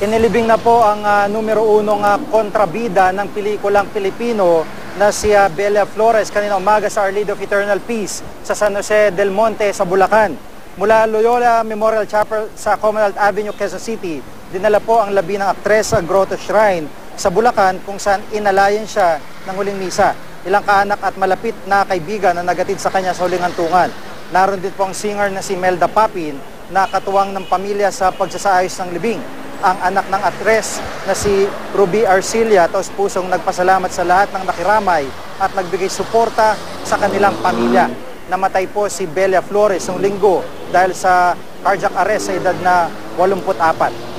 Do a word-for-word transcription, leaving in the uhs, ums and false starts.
Inilibing na po ang uh, numero unong uh, kontrabida ng pelikulang Pilipino na si uh, Bella Flores kanina umaga sa Our Lady of Eternal Peace sa San Jose del Monte sa Bulacan. Mula Loyola Memorial Chapel sa Commonwealth Avenue, Quezon City, dinala po ang labi ng aktres sa Grotto Shrine sa Bulacan kung saan inalayan siya ng huling misa. Ilang kaanak at malapit na kaibigan na nagatid sa kanya sa huling hantungan. Naroon din po ang singer na si Melda Papin na katuwang ng pamilya sa pagsasaayos ng libing. Ang anak ng aktres na si Ruby Arcilia, taos pusong nagpasalamat sa lahat ng nakiramay at nagbigay suporta sa kanilang pamilya. Namatay po si Bella Flores noong linggo dahil sa cardiac arrest sa edad na walumput apat.